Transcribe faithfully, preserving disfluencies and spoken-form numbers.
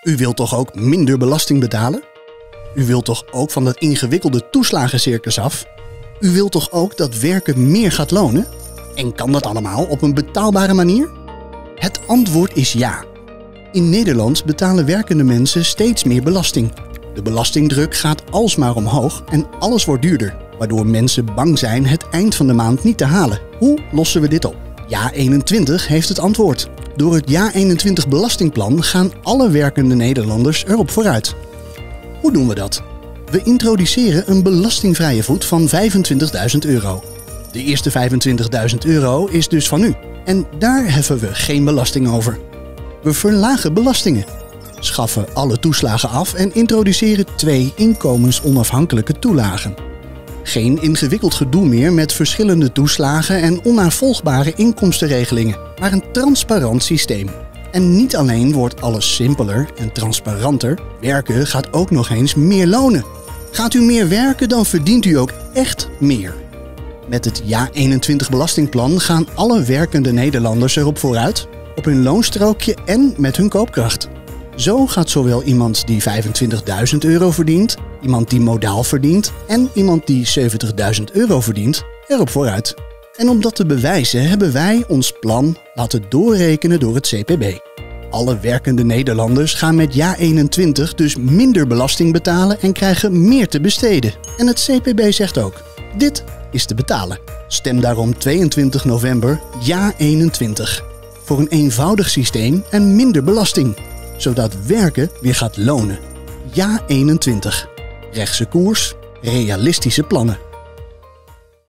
U wilt toch ook minder belasting betalen? U wilt toch ook van dat ingewikkelde toeslagencircus af? U wilt toch ook dat werken meer gaat lonen? En kan dat allemaal op een betaalbare manier? Het antwoord is ja. In Nederland betalen werkende mensen steeds meer belasting. De belastingdruk gaat alsmaar omhoog en alles wordt duurder, waardoor mensen bang zijn het eind van de maand niet te halen. Hoe lossen we dit op? Ja eenentwintig heeft het antwoord. Door het Ja eenentwintig belastingplan gaan alle werkende Nederlanders erop vooruit. Hoe doen we dat? We introduceren een belastingvrije voet van vijfentwintigduizend euro. De eerste vijfentwintigduizend euro is dus van u. En daar heffen we geen belasting over. We verlagen belastingen, schaffen alle toeslagen af en introduceren twee inkomensonafhankelijke toelagen. Geen ingewikkeld gedoe meer met verschillende toeslagen en onnavolgbare inkomstenregelingen, maar een transparant systeem. En niet alleen wordt alles simpeler en transparanter, werken gaat ook nog eens meer lonen. Gaat u meer werken, dan verdient u ook echt meer. Met het Ja eenentwintig belastingplan gaan alle werkende Nederlanders erop vooruit, op hun loonstrookje en met hun koopkracht. Zo gaat zowel iemand die vijfentwintigduizend euro verdient, iemand die modaal verdient en iemand die zeventigduizend euro verdient erop vooruit. En om dat te bewijzen hebben wij ons plan laten doorrekenen door het C P B. Alle werkende Nederlanders gaan met Ja eenentwintig dus minder belasting betalen en krijgen meer te besteden. En het C P B zegt ook, dit is te betalen. Stem daarom tweeëntwintig november Ja eenentwintig. Voor een eenvoudig systeem en minder belasting. Zodat werken weer gaat lonen. Ja eenentwintig. Rechtse koers, realistische plannen.